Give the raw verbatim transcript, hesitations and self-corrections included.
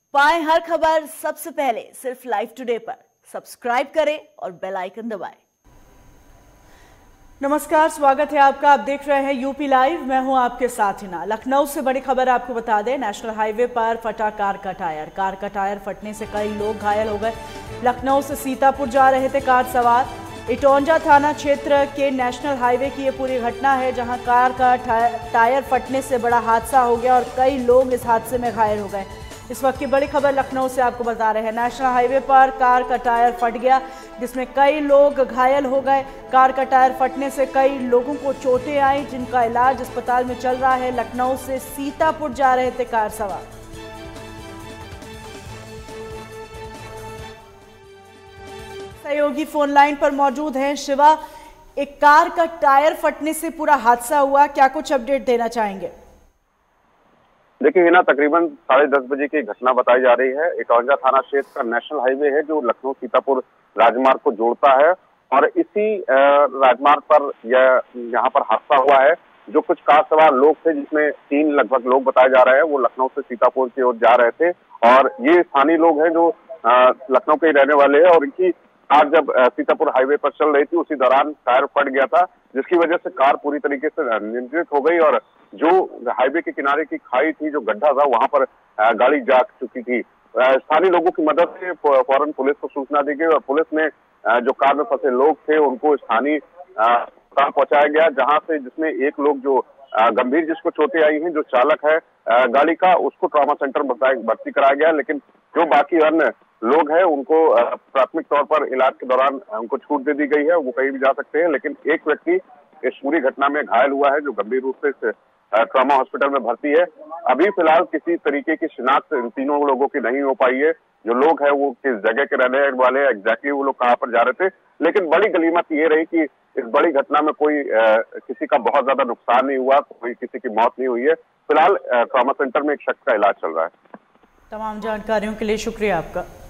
पाएं हर खबर सबसे पहले सिर्फ लाइव टुडे पर। सब्सक्राइब करें और बेल आइकन दबाएं। नमस्कार, स्वागत है आपका। आप देख रहे हैं यूपी लाइव। मैं हूं आपके साथ हिना। लखनऊ से बड़ी खबर आपको बता दें, नेशनल हाईवे पर फटा कार का टायर। कार का टायर फटने से कई लोग घायल हो गए। लखनऊ से सीतापुर जा रहे थे कार सवार। इटौंजा थाना क्षेत्र के नेशनल हाईवे की ये पूरी घटना है, जहां कार का टायर फटने से बड़ा हादसा हो गया और कई लोग इस हादसे में घायल हो गए। इस वक्त की बड़ी खबर लखनऊ से आपको बता रहे हैं। नेशनल हाईवे पर कार का टायर फट गया, जिसमें कई लोग घायल हो गए। कार का टायर फटने से कई लोगों को चोटें आई, जिनका इलाज अस्पताल में चल रहा है। लखनऊ से सीतापुर जा रहे थे कार सवार। सहयोगी फोन लाइन पर मौजूद हैं। शिवा, एक कार का टायर फटने से पूरा हादसा हुआ, क्या कुछ अपडेट देना चाहेंगे? देखिए हिना, तकरीबन साढ़े दस बजे की घटना बताई जा रही है। इटौंजा थाना क्षेत्र का नेशनल हाईवे है जो लखनऊ सीतापुर राजमार्ग को जोड़ता है, और इसी राजमार्ग पर यह यहाँ पर हादसा हुआ है। जो कुछ कार सवार लोग थे, जिसमें तीन लगभग लोग बताए जा रहे हैं, वो लखनऊ से सीतापुर की ओर जा रहे थे, और ये स्थानीय लोग हैं जो लखनऊ के रहने वाले हैं। और इनकी कार जब सीतापुर हाईवे पर चल रही थी, उसी दौरान टायर फट गया था, जिसकी वजह से कार पूरी तरीके से नियंत्रित हो गई, और जो हाईवे के किनारे की खाई थी, जो गड्ढा था, वहां पर गाड़ी जा चुकी थी। स्थानीय लोगों की मदद से फौरन पुलिस को सूचना दी गई, और पुलिस ने जो कार में फंसे लोग थे उनको स्थानीय अस्पताल पहुंचाया गया, जहां से जिसमें एक लोग जो गंभीर जिसको चोटें आई हैं, जो चालक है गाड़ी का, उसको ट्रॉमा सेंटर में भर्ती कराया गया। लेकिन जो बाकी अन्य लोग हैं उनको प्राथमिक तौर पर इलाज के दौरान उनको छूट दे दी गई है, वो कहीं भी जा सकते हैं। लेकिन एक व्यक्ति इस पूरी घटना में घायल हुआ है, जो गंभीर रूप से इस ट्रॉमा हॉस्पिटल में भर्ती है। अभी फिलहाल किसी तरीके की शिनाख्त इन तीनों लोगों की नहीं हो पाई है। जो लोग हैं वो किस जगह के रहने वाले हैं, एग्जैक्टली वो लोग कहाँ पर जा रहे थे। लेकिन बड़ी गनीमत ये रही कि इस बड़ी घटना में कोई आ, किसी का बहुत ज्यादा नुकसान नहीं हुआ, कोई किसी की मौत नहीं हुई है। फिलहाल ट्रॉमा सेंटर में एक शख्स का इलाज चल रहा है। तमाम जानकारियों के लिए शुक्रिया आपका।